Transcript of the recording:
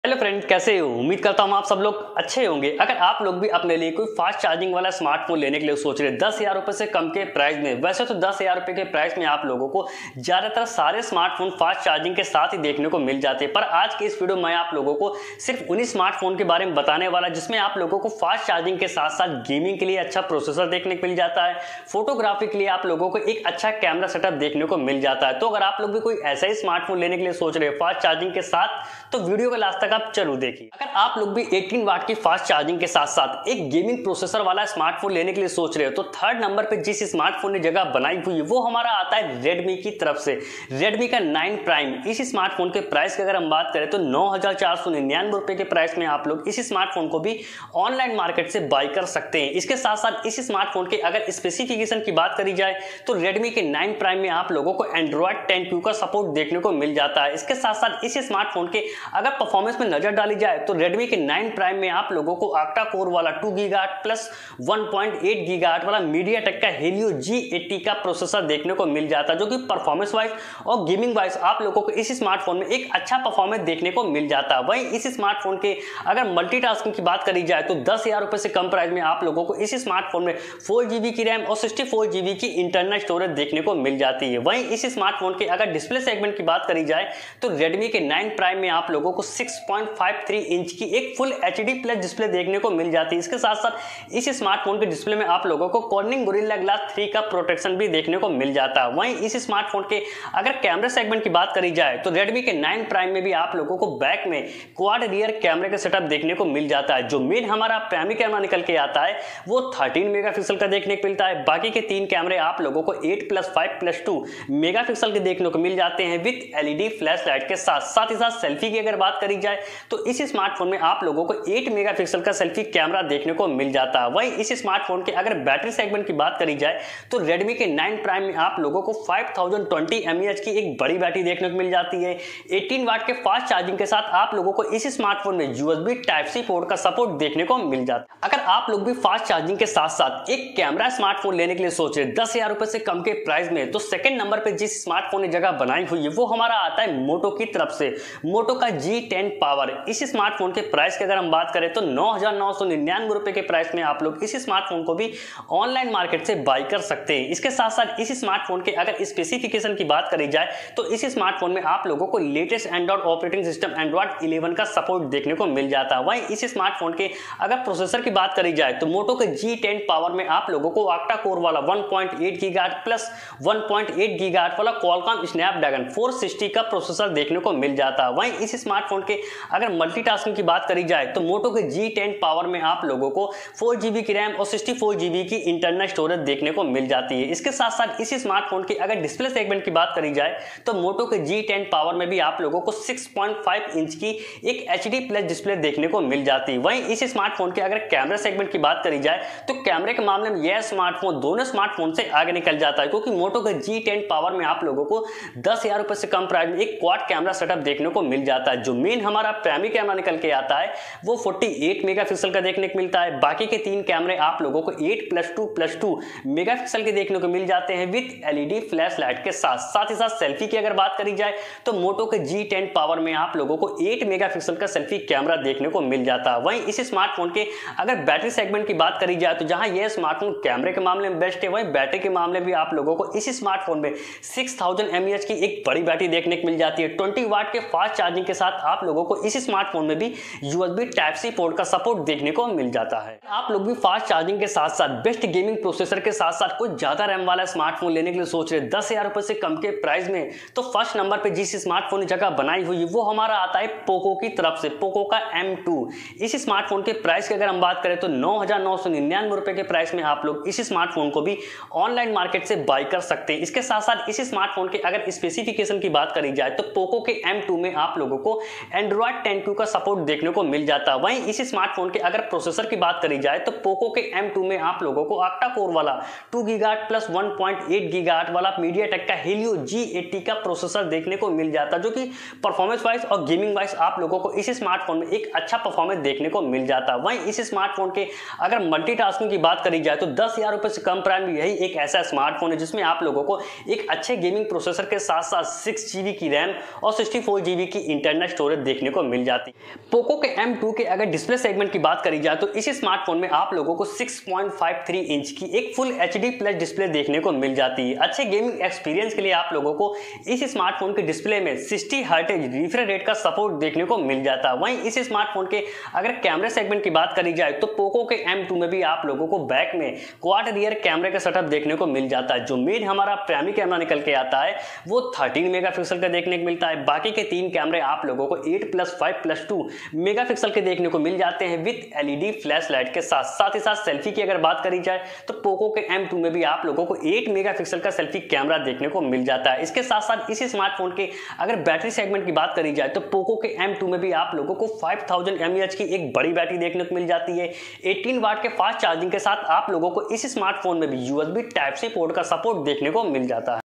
Hello friend, कैसे हो? उम्मीद करता हूँ आप सब लोग अच्छे होंगे। अगर आप लोग भी अपने लिए कोई फास्ट चार्जिंग वाला स्मार्टफोन लेने के लिए सोच रहे हैं 10,000 रुपए से कम के प्राइस में, वैसे तो 10,000 रुपए के प्राइस में आप लोगों को ज्यादातर सारे स्मार्टफोन फास्ट चार्जिंग के साथ ही देखने को मिल जाते हैं। पर आज के इस वीडियो में आप लोगों को सिर्फ उन्हीं स्मार्टफोन के बारे में बताने वाला जिसमें आप लोगों को फास्ट चार्जिंग के साथ साथ गेमिंग के लिए अच्छा प्रोसेसर देखने को मिल जाता है, फोटोग्राफी के लिए आप लोगों को एक अच्छा कैमरा सेटअप देखने को मिल जाता है। तो अगर आप लोग भी कोई ऐसा ही स्मार्टफोन लेने के लिए सोच रहे हैं फास्ट चार्जिंग के साथ, तो वीडियो के लास्ट तक आप जरूर देखिए। अगर आप लोग भी 18 वाट की फास्ट चार्जिंग के साथ साथ एक गेमिंग प्रोसेसर वाला स्मार्टफोन लेने के लिए सोच रहे हो, तो थर्ड नंबर पे जिस स्मार्टफोन ने जगह बनाई हुई है वो हमारा आता है Redmi की तरफ से। Redmi का 9 प्राइम। इस स्मार्टफोन के प्राइस की अगर हम बात करें तो 9,499 रुपए के प्राइस में आप लोग इस स्मार्टफोन को भी ऑनलाइन मार्केट से बाय कर सकते हैं। इसके साथ साथ इस स्मार्टफोन के अगर स्पेसिफिकेशन की बात करी जाए तो Redmi के 9 प्राइम में आप लोगों को Android 10Q का सपोर्ट देखने को मिल जाता है। इसके साथ साथ इस स्मार्टफोन के अगर परफॉर्मेंस में नजर डाली जाए तो Redmi के 9 प्राइम में आप लोगों को ऑक्टा कोर वाला 2 गीगाहर्ट्ज प्लस 1.8 गीगाहर्ट्ज वाला MediaTek का Helio G80 का प्रोसेसर देखने को मिल जाता है, जो कि परफॉर्मेंस वाइज और गेमिंग वाइज आप लोगों को इस स्मार्टफोन में एक अच्छा परफॉर्मेंस देखने को मिल जाता है। वहीं इस स्मार्टफोन के अगर मल्टीटास्किंग की बात करी जाए तो 10,000 रुपए से कम प्राइस में आप लोगों को इस स्मार्टफोन में 4GB की रैम और 64GB की इंटरनल स्टोरेज देखने को मिल जाती है। वहीं इस स्मार्टफोन के अगर डिस्प्ले सेगमेंट की बात करी जाए तो Redmi के 9 प्राइम में आप लोगों को 6.53 इंच की एक फुल HD प्लस डिस्प्ले देखने को मिल जाती है। इसके साथ साथ इस स्मार्टफोन के डिस्प्ले में आप लोगों को कॉर्निंग गोरिल्ला ग्लास 3 का प्रोटेक्शन भी देखने को मिल जाता है। वहीं इस स्मार्टफोन के अगर कैमरा सेगमेंट की बात करी जाए तो Redmi के 9 प्राइम में भी आप लोगों को बैक में क्वाड रियर कैमरे का सेटअप देखने को मिल जाता है। जो मेन हमारा प्राइमरी कैमरा निकल के आता है वो 13 मेगापिक्सल का देखने को मिलता है। बाकी के 3 कैमरे आप लोगों को 8+5+2 मेगापिक्सल के देखने को मिल जाते हैं विद LED फ्लैश लाइट के साथ ही साथ सेल्फी की अगर बात करी जाए तो इस स्मार्टफोन में आप लोगों को 8 मेगापिक्सल का सेल्फी कैमरा देखने को मिल जाता है। वहीं इस स्मार्टफोन के अगर बैटरी सेगमेंट की बात करी जाए तो Redmi के 9 प्राइम में आप लोगों को 5020 mAh की एक बड़ी बैटरी देखने को मिल जाती है। 18 वाट के फास्ट चार्जिंग के साथ आप लोगों को इस स्मार्टफोन में USB Type-C पोर्ट का सपोर्ट देखने को मिल जाता है। अगर आप लोग भी फास्ट चार्जिंग के साथ साथ एक कैमरा स्मार्टफोन लेने के लिए सोच रहे 10,000 रुपए से कम के प्राइस में, तो सेकंड नंबर पे जिस स्मार्टफोन ने जगह बनाई हुई है वो हमारा आता है मोटो की तरफ से। मोटो का G10 पावर। इस स्मार्टफोन के प्राइस की अगर हम बात करें तो 9,999 रुपए के प्राइस में आप लोग इस स्मार्टफोन को भी ऑनलाइन मार्केट से बाय कर सकते हैं। इसके साथ साथ इस स्मार्टफोन के अगर स्पेसिफिकेशन की बात करी जाए तो इस स्मार्टफोन में आप लोगों को latest Android operating system Android 11 का सपोर्ट देखने को मिल जाता है। वहीं इस स्मार्टफोन के अगर प्रोसेसर की बात करी जाए तो मोटो के G10 पावर में आप लोगों को ऑक्टा कोर वाला 1.8 गीगाहर्ट्ज प्लस 1.8 गीगाहर्ट्ज वाला Qualcomm Snapdragon 460 का प्रोसेसर देखने को मिल जाता है। वहीं इस स्मार्टफोन के अगर मल्टीटास्किंग की बात करी जाए तो मोटो के G10 पावर में आप लोगों को 4GB की रैम और 64GB की इंटरनल स्टोरेज देखने को मिल जाती है। इसके साथ साथ इस स्मार्टफोन की अगर डिस्प्ले सेगमेंट की बात करी जाए तो मोटो के G10 पावर में भी आप लोगों को 6.5 इंच की एक HD प्लस डिस्प्ले देखने को मिल जाती है। वहीं इस स्मार्टफोन के अगर कैमरा सेगमेंट की बात करी जाए तो कैमरे के मामले में यह स्मार्टफोन दोनों स्मार्टफोन से आगे निकल जाता है, क्योंकि मोटो के G10 पावर में आप लोगों को 10,000 रुपए से कम प्राइस में एक क्वाड कैमरा सेटअप देखने को मिल जाता है। जो मेन हमारा प्राइमरी कैमरा निकल के आता है वो 48 मेगापिक्सल का देखने को मिलता है। बाकी के 3 कैमरे आप लोगों को 8+2+2 मेगापिक्सल के देखने को मिल जाते हैं विद LED फ्लैश लाइट के साथ ही साथ सेल्फी की अगर बात करी जाए तो मोटो के G10 पावर में आप लोगों को 8 मेगापिक्सल का सेल्फी कैमरा देखने को मिल जाता है। वहीं इस स्मार्टफोन के अगर बैटरी सेगमेंट की बात करी जाए तो जहां यह स्मार्टफोन कैमरे के मामले में बेस्ट है, वहीं बैटरी के मामले में आप लोगों को इस स्मार्टफोन में 6000 mAh की एक बड़ी बैटरी देखने को मिल जाती है। 20 वाट के फास्ट चार्जिंग के साथ आप लोगों को इस स्मार्टफोन में भी USB Type-C पोर्ट का सपोर्ट देखने को मिल जाता है। आप लोग भी फास्ट चार्जिंग के साथ साथ बेस्ट गेमिंग प्रोसेसर के साथ साथ कुछ ज्यादा रैम वाला स्मार्टफोन लेने के लिए सोच रहे 10,000 रुपए से कम के प्राइस में, तो फर्स्ट नंबर पे जिस स्मार्टफोन ने जगह बनाई हुई है वो हमारा आता है पोको की तरफ से। पोको का M2। इस स्मार्टफोन के प्राइस की अगर हम बात करें तो 9,999 रुपए के प्राइस में आप लोग इस स्मार्टफोन को भी ऑनलाइन मार्केट से बाय कर सकते हैं। इसके साथ साथ इस स्मार्टफोन के अगर स्पेसिफिकेशन की बात करी जाए तो पोको के M2 में आप लोगों को Android 10Q का सपोर्ट देखने को मिल जाता है। वहीं इस स्मार्टफोन के अगर प्रोसेसर की बात करी जाए तो पोको के M2 में आप लोगों को ऑक्टा कोर वाला 2 गीगाहर्ट्ज प्लस 1.8 गीगाहर्ट्ज वाला MediaTek का Helio G80 का प्रोसेसर देखने को मिल जाता है, जो कि परफॉर्मेंस वाइज और गेमिंग वाइज आप लोगों को इस स्मार्टफोन में एक अच्छा परफॉर्मेंस देखने को मिल जाता है। वहीं इस स्मार्टफोन के अगर मल्टीटास्किंग की बात करी जाए तो 10,000 रुपए से कम प्राइस में यही एक ऐसा स्मार्टफोन है जिसमें आप लोगों को एक अच्छे गेमिंग प्रोसेसर के साथ साथ 6GB की रैम और 64GB की इंटरनल इंटरनल स्टोरेज देखने को मिल जाती है। पोको के M2 के अगर डिस्प्ले सेगमेंट की बात करी जाए तो इस स्मार्टफोन में आप लोगों को 6.53 इंच की एक फुल HD प्लस डिस्प्ले देखने को मिल जाती है। अच्छे गेमिंग एक्सपीरियंस के लिए आप लोगों को इस स्मार्टफोन के डिस्प्ले में 60 हर्ट्ज रिफ्रेश रेट का सपोर्ट देखने को मिल जाता है। वहीं इस स्मार्टफोन के अगर कैमरा सेगमेंट की बात करी जाए तो पोको के M2 में भी आप लोगों को बैक में क्वाड रियर कैमरे का सेटअप देखने को मिल जाता है। जो मेन हमारा प्राइमरी कैमरा निकल के आता है वो 13 मेगापिक्सल का देखने को मिलता है। बाकी के 3 कैमरे आप लोगों को 8+5+2 मेगापिक्सल के देखने को मिल जाते हैं विद LED फ्लैश लाइट के साथ। साथ ही साथ सेल्फी की अगर बात करी जाए तो पोको के M2 में भी आप लोगों को 8 मेगापिक्सल का सेल्फी कैमरा देखने को मिल जाता है। इसके साथ साथ इस स्मार्टफोन के अगर बैटरी सेगमेंट की बात करी जाए तो पोको के M2 में भी आप लोगों को 5000 mAh की एक बड़ी बैटरी देखने को मिल जाती है। 18 वाट के फास्ट चार्जिंग के साथ आप लोगों को इस स्मार्टफोन में भी USB Type-C पोर्ट का सपोर्ट देखने को मिल जाता है।